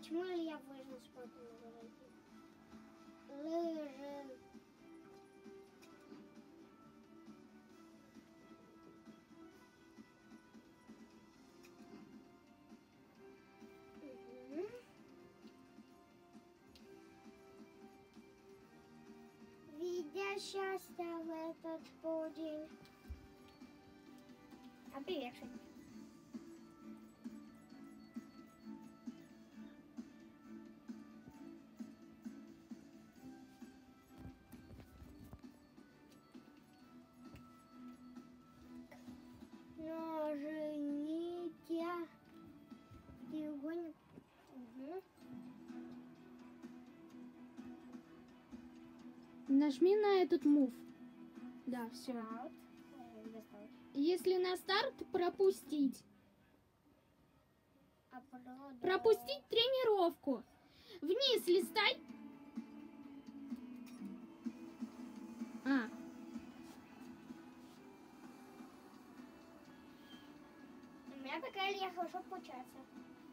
почему я выжил спортом лыжи? Видя счастье в этот полдень. А привет, Шаня. Нажмите треугольник. Нажми на этот мув. Да, все. Достал. Если на старт пропустить. Пропустить тренировку. Вниз листай. А. У меня такая я хорошо получается.